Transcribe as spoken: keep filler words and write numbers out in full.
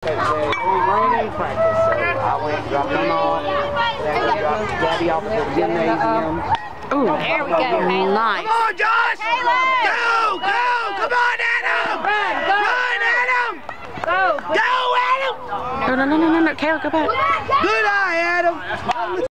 ran in practice, so I went and dropped him off. Then I dropped Gabby off at the gymnasium. Ooh, there we go. Nice. Come on, Josh! Go! Go! Come on, Adam! Run! Go! Run, Adam! Go! Go, Adam! No, no, no, no, no, no. Kayla, go back. Good eye, Adam!